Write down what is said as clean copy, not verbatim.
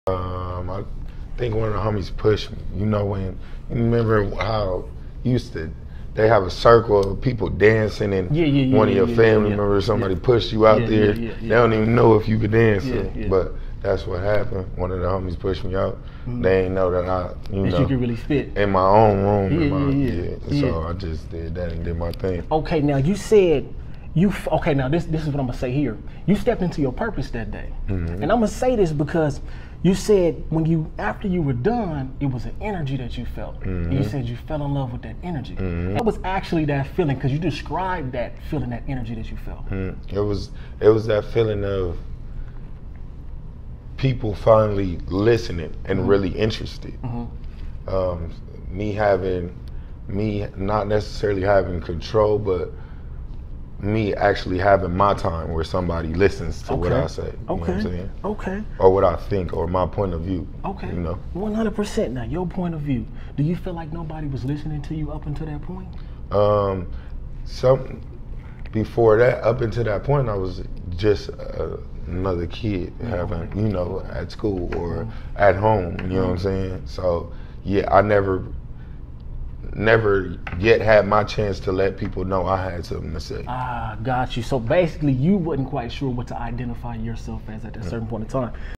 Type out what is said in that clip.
I think one of the homies pushed me. You know, when you remember how they have a circle of people dancing and one of your family members, somebody pushed you out there. They don't even know if you could dance, but that's what happened. One of the homies pushed me out. They ain't know that you could really spit in my own room. So I just did that and did my thing. Okay, now you said okay, now this is what I'm gonna say here. You stepped into your purpose that day, and I'm gonna say this because you said after you were done, it was an energy that you felt. And you said you fell in love with that energy. What was actually that feeling? Because you described that feeling, that energy that you felt. It was that feeling of people finally listening and really interested. Me not necessarily having control, but me actually having my time where somebody listens to what I say. You know what I'm saying? Okay. Or what I think, or my point of view. Okay. You know? 100% now, your point of view. Do you feel like nobody was listening to you up until that point? Before that, up until that point, I was just another kid having, at school or at home, you know what I'm saying? So, yeah, I never yet had my chance to let people know I had something to say. Ah, got you. So basically, you wasn't quite sure what to identify yourself as at that certain point in time.